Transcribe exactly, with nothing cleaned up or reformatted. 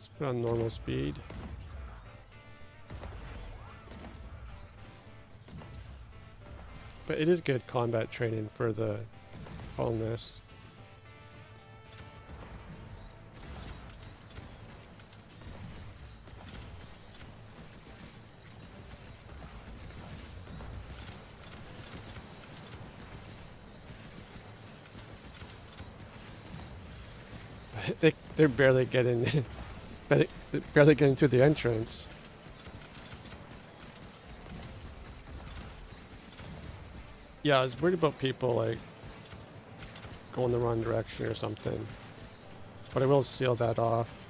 Let's put on normal speed. But it is good combat training for the colonists. They, they're barely getting, barely getting through the entrance. Yeah, I was worried about people like going the wrong direction or something, but I will seal that off.